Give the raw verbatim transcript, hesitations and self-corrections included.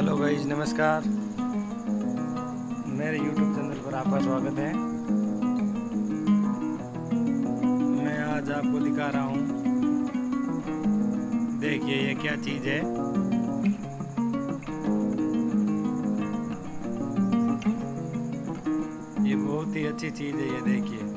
Hello guys, नमस्कार। मेरे YouTube channel पर आपका स्वागत है। मैं आज आपको दिखा रहा हूँ, देखिए ये क्या चीज़ है। ये बहुत ही अच्छी चीज़ है, ये देखिए।